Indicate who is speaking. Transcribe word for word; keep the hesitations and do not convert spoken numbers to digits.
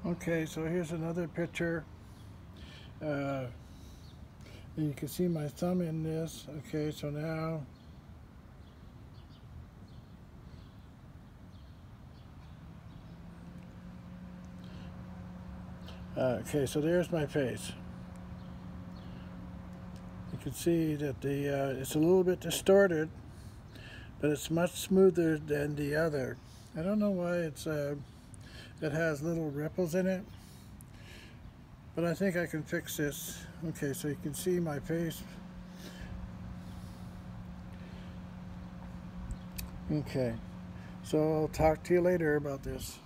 Speaker 1: Okay, so here's another picture. Uh, you can see my thumb in this. Okay, so now uh, okay, so there's my face. You can see that the uh, it's a little bit distorted, but it's much smoother than the other. I don't know why it's uh, it has little ripples in it, but I think I can fix this. Okay, so you can see my face. Okay, so I'll talk to you later about this.